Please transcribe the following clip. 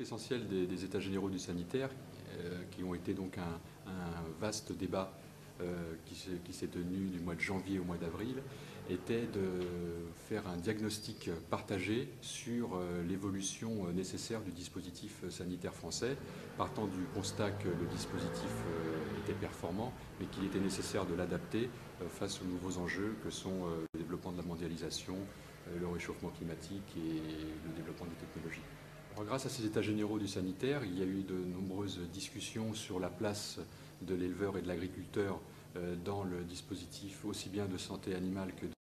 essentiel des États généraux du sanitaire, qui ont été donc un vaste débat qui s'est tenu du mois de janvier au mois d'avril, était de faire un diagnostic partagé sur l'évolution nécessaire du dispositif sanitaire français, partant du constat que le dispositif était performant, mais qu'il était nécessaire de l'adapter face aux nouveaux enjeux que sont le développement de la mondialisation, le réchauffement climatique et le développement des technologies. Alors, grâce à ces états généraux du sanitaire, il y a eu de nombreuses discussions sur la place de l'éleveur et de l'agriculteur dans le dispositif aussi bien de santé animale que